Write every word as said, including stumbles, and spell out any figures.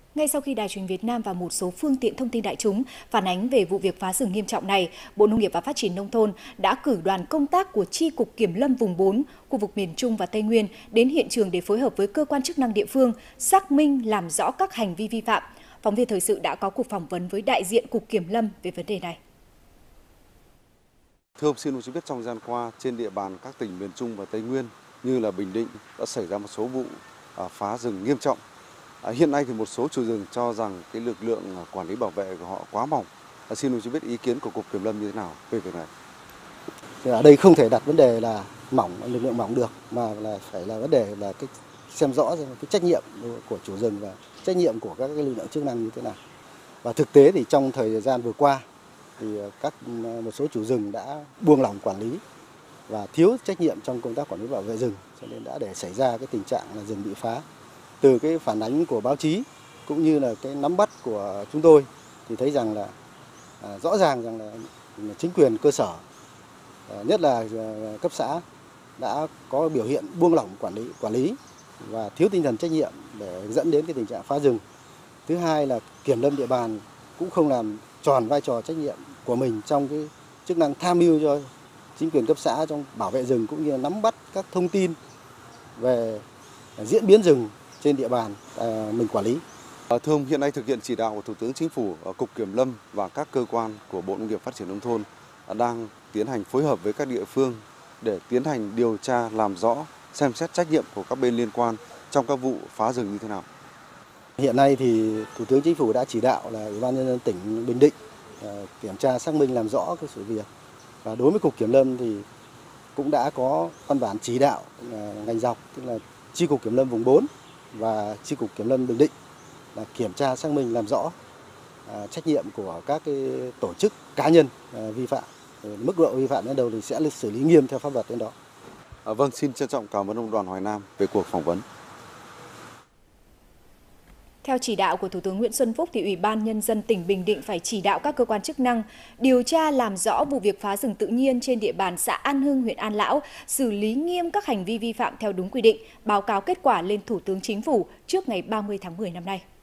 Ngay sau khi Đài Truyền hình Việt Nam và một số phương tiện thông tin đại chúng phản ánh về vụ việc phá rừng nghiêm trọng này, Bộ Nông nghiệp và Phát triển Nông thôn đã cử đoàn công tác của Chi cục Kiểm lâm vùng bốn, khu vực miền Trung và Tây Nguyên đến hiện trường để phối hợp với cơ quan chức năng địa phương, xác minh làm rõ các hành vi vi phạm. Phóng viên Thời sự đã có cuộc phỏng vấn với đại diện Cục Kiểm lâm về vấn đề này. Thưa ông, xin ông cho biết trong thời gian qua trên địa bàn các tỉnh miền Trung và Tây Nguyên như là Bình Định đã xảy ra một số vụ phá rừng nghiêm trọng. À, hiện nay thì một số chủ rừng cho rằng cái lực lượng quản lý bảo vệ của họ quá mỏng. À, xin ông cho biết ý kiến của Cục Kiểm lâm như thế nào về việc này? Thì ở đây không thể đặt vấn đề là mỏng, lực lượng mỏng được, mà là phải là vấn đề là cái xem rõ cái trách nhiệm của chủ rừng và trách nhiệm của các cái lực lượng chức năng như thế nào. Và thực tế thì trong thời gian vừa qua thì các một số chủ rừng đã buông lỏng quản lý và thiếu trách nhiệm trong công tác quản lý bảo vệ rừng, cho nên đã để xảy ra cái tình trạng là rừng bị phá. Từ cái phản ánh của báo chí cũng như là cái nắm bắt của chúng tôi thì thấy rằng là à, rõ ràng rằng là chính quyền cơ sở, à, nhất là à, cấp xã đã có biểu hiện buông lỏng quản lý quản lý và thiếu tinh thần trách nhiệm để dẫn đến cái tình trạng phá rừng. Thứ hai là kiểm lâm địa bàn cũng không làm tròn vai trò trách nhiệm của mình trong cái chức năng tham mưu cho chính quyền cấp xã trong bảo vệ rừng cũng như là nắm bắt các thông tin về diễn biến rừng trên địa bàn à, mình quản lý. Thưa ông, hiện nay thực hiện chỉ đạo của Thủ tướng Chính phủ, Cục Kiểm lâm và các cơ quan của Bộ Nông nghiệp Phát triển Nông thôn đang tiến hành phối hợp với các địa phương để tiến hành điều tra làm rõ, xem xét trách nhiệm của các bên liên quan trong các vụ phá rừng như thế nào. Hiện nay thì Thủ tướng Chính phủ đã chỉ đạo là Ủy ban nhân dân tỉnh Bình Định kiểm tra xác minh làm rõ cái sự việc. Và đối với Cục Kiểm lâm thì cũng đã có văn bản chỉ đạo ngành dọc, tức là Chi cục Kiểm lâm vùng bốn và Chi cục Kiểm lâm Bình Định là kiểm tra xác minh làm rõ à, trách nhiệm của các cái tổ chức cá nhân à, vi phạm. Mức độ vi phạm đến đâu thì sẽ xử lý nghiêm theo pháp luật đến đó. À, vâng, xin trân trọng cảm ơn ông Đoàn Hoài Nam về cuộc phỏng vấn. Theo chỉ đạo của Thủ tướng Nguyễn Xuân Phúc, thì Ủy ban Nhân dân tỉnh Bình Định phải chỉ đạo các cơ quan chức năng điều tra làm rõ vụ việc phá rừng tự nhiên trên địa bàn xã An Hưng, huyện An Lão, xử lý nghiêm các hành vi vi phạm theo đúng quy định, báo cáo kết quả lên Thủ tướng Chính phủ trước ngày ba mươi tháng mười năm nay.